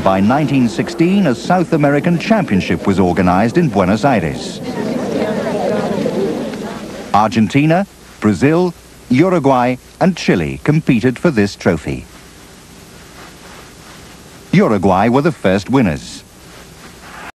By 1916, a South American championship was organized in Buenos Aires. Argentina, Brazil, Uruguay and Chile competed for this trophy. Uruguay were the first winners.